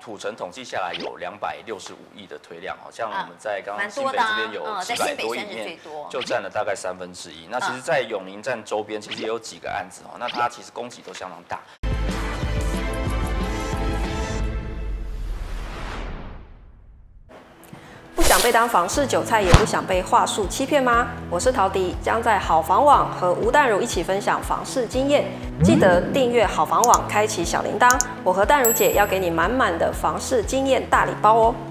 土城统计下来有265亿的推量，好像我们在刚刚新北蛮多的啊这边有700多亿里面，就占了大概1/3。那其实，在永宁站周边其实也有几个案子哦，那它其实供给都相当大。 不想被当房市韭菜，也不想被话术欺骗吗？我是陶迪，将在好房网和吴淡如一起分享房市经验。记得订阅好房网，开启小铃铛。我和淡如姐要给你满满的房市经验大礼包哦。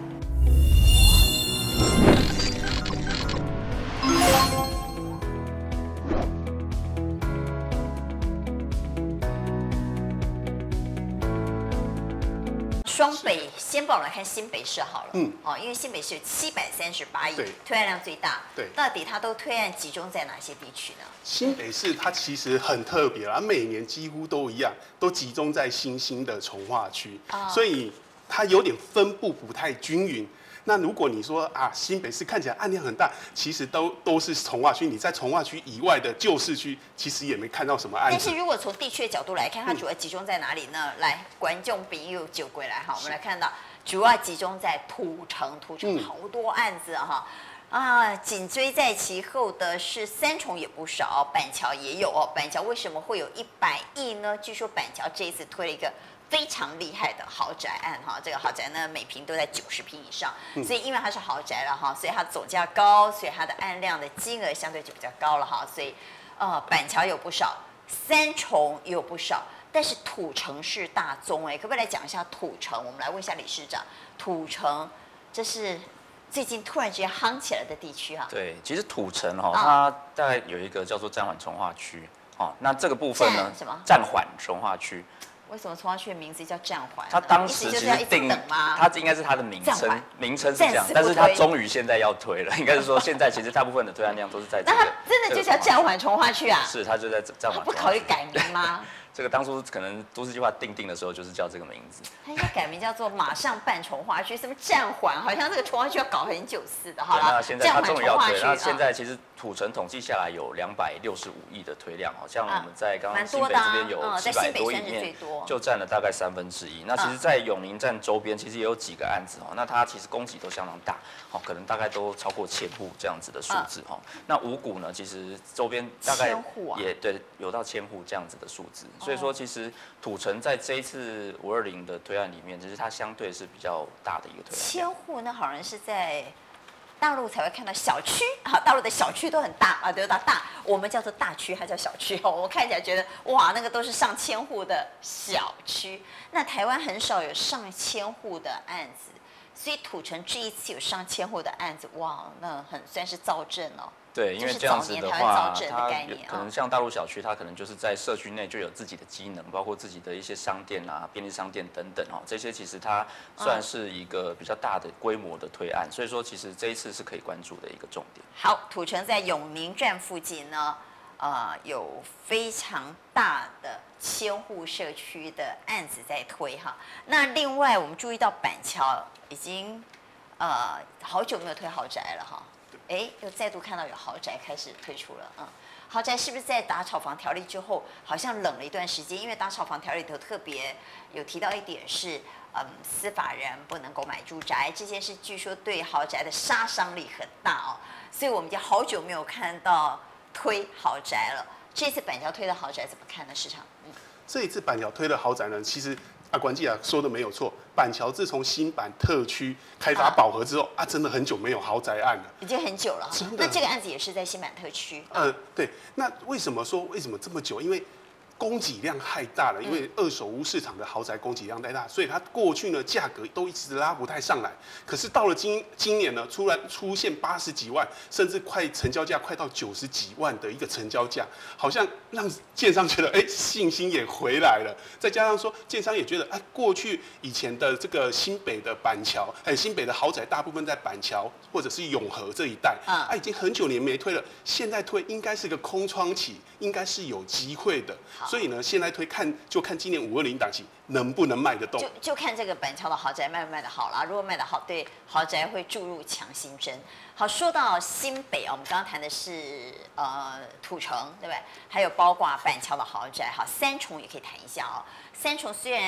双北，先帮我们来看新北市好了。因为新北市有738亿，推案量最大。对，到底它都推案集中在哪些地区呢？ 新北市它其实很特别啦，每年几乎都一样，都集中在新兴的从化区，所以它有点分布不太均匀。 那如果你说啊，新北市看起来案量很大，其实都是从化区。你在从化区以外的旧市区，其实也没看到什么案子。 但是如果从地区的角度来看，它主要集中在哪里呢？来，观众朋友就归来哈，我们来看到主要集中在土城，土城好多案子哈。紧追在其后的是三重也不少，板桥也有哦。板桥为什么会有100亿呢？据说板桥这一次推了一个 非常厉害的豪宅案哈，这个豪宅呢每平都在90平以上，所以因为它是豪宅了哈，所以它总价高，所以它的案量的金额相对就比较高了哈，所以板桥有不少，三重也有不少，但是土城是大宗可不可以来讲一下土城？我们来问一下理事长，土城这是 最近突然之间夯起来的地区哈， 对，其实土城它大概有一个叫做暂缓从化区那这个部分呢， 什么暂缓从化区？ 为什么从化区的名字叫暂缓？ 它当时其实定，它应该是它的名称，是这样，但是它终于现在要推了，应该是说现在其实大部分的推案量都是在这个。 那它真的就叫暂缓从化区啊？ 是，它就在暂缓。 不考虑改名吗？ 这个当初可能都市计划定的时候就是叫这个名字。 它应该改名叫做马上办从化区，什么暂缓，好像这个从化区要搞很久似的。好了， 那现在它终于要推，那现在其实土城统计下来有265亿的推量，好像我们在刚刚新北这边有700多亿里面，就占了大概1/3。那其实，在永宁站周边其实也有几个案子那它其实供给都相当大，可能大概都超过1000户这样子的数字那五股呢，其实周边大概也对有到1000户这样子的数字。 所以说，其实土城在这一次520的推案里面，其实它相对是比较大的一个推案。 1000户那好像是在大陆才会看到小区大陆的小区都很大对吧？大，我们叫做大区，它叫小区我看起来觉得哇，那个都是上千户的小区。那台湾很少有上千户的案子，所以土城这一次有上千户的案子，哇，那很算是造镇哦。 对，因为这样子的话，它可能像大陆小区，它可能就是在社区内就有自己的机能，包括自己的一些商店便利商店等等这些其实它算是一个比较大的规模的推案，所以说其实这一次是可以关注的一个重点。 好，土城在永宁站附近呢，有非常大的1000户社区的案子在推哈。那另外我们注意到板桥已经好久没有推豪宅了哈。 又再度看到有豪宅开始推出了，豪宅是不是在打炒房条例之后，好像冷了一段时间？因为打炒房条例里头特别有提到一点是，司法人不能购买住宅这件事，据说对豪宅的杀伤力很大所以我们已经好久没有看到推豪宅了。这次板桥推的豪宅怎么看呢？市场？ 这一次板桥推的豪宅呢，其实管季说的没有错，板桥自从新板特区开发饱和之后真的很久没有豪宅案了， 已经很久了。真的，那这个案子也是在新板特区。 对。那为什么这么久？因为 供给量太大了，因为二手屋市场的豪宅供给量太大，所以它过去呢价格都一直拉不太上来。可是到了今年呢，突然出现80几万，甚至成交价快到90几万的一个成交价，好像让建商觉得信心也回来了。再加上说，建商也觉得过去以前的这个新北的板桥，新北的豪宅大部分在板桥或者是永和这一带，已经很久年没推了，现在推应该是个空窗期，应该是有机会的。 所以呢，现在推看今年520档期能不能卖得动， 就看这个板桥的豪宅卖不卖得好啦。如果卖得好，对豪宅会注入强心针。好，说到新北我们刚刚谈的是土城，对不对？还有包括板桥的豪宅，好，三重也可以谈一下三重虽然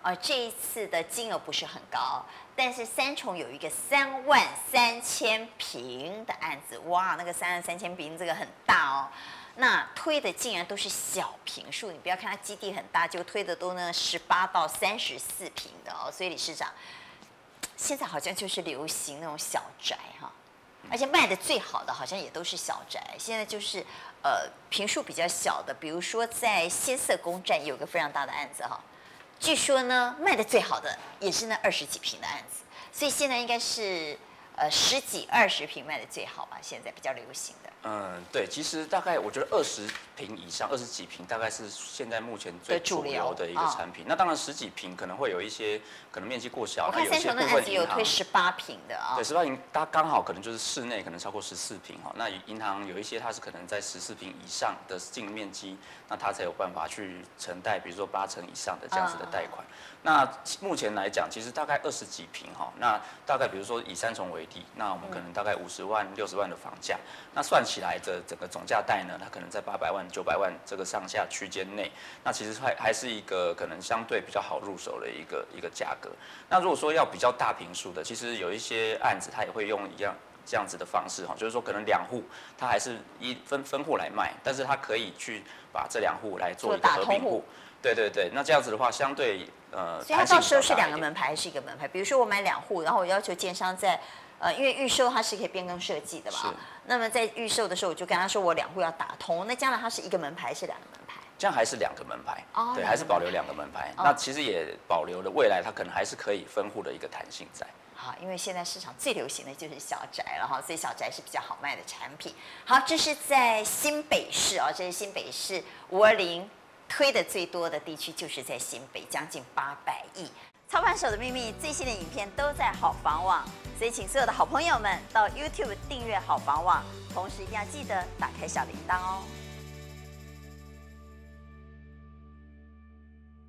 这一次的金额不是很高，但是三重有一个33000坪的案子，哇，那个33000坪这个很大哦。那推的竟然都是小坪数，你不要看它基地很大，就推的都呢18到34坪的哦。所以理事长，现在好像就是流行那种小宅哈，而且卖的最好的好像也都是小宅。现在就是坪数比较小的，比如说在先嗇宫站有个非常大的案子哈，据说呢卖的最好的也是那20几坪的案子，所以现在应该是10几20坪卖的最好吧，现在比较流行的。 对，其实大概我觉得20坪以上，20几坪大概是现在目前最主流的一个产品。那当然10几坪可能会有一些可能面积过小， 我看三重的案子有推18坪的啊。 对，18坪它刚好可能就是室内可能超过14坪哈。那银行有一些它是可能在14坪以上的净面积，那它才有办法去承贷，比如说8成以上的这样子的贷款。那目前来讲，其实大概20几坪哈，那大概比如说以三重为例，那我们可能大概50万、60万的房价，那算起来的整个总价贷呢，它可能在800万、900万这个上下区间内，那其实还是一个可能相对比较好入手的一个价格。那如果说要比较大坪数的，其实有一些案子它也会用这样子的方式哈，就是说可能2户它还是分户来卖，但是它可以去把这2户来做一个合并户。对对对，那这样子的话，相对所以它到时候是2个门牌还是1个门牌？比如说我买2户，然后我要求建商在因为预售它是可以变更设计的嘛，那么在预售的时候我就跟他说我2户要打通，那将来它是1个门牌还是2个门牌？ 这样还是2个门牌，对，还是保留2个门牌。那其实也保留了未来它可能还是可以分户的一个弹性在。 好，因为现在市场最流行的就是小宅了哈，所以小宅是比较好卖的产品。好，这是在新北市啊，这是新北市520。推的最多的地区就是在新北，将近800亿。操盘手的秘密最新的影片都在好房网，所以请所有的好朋友们到 YouTube 订阅好房网，同时一定要记得打开小铃铛哦。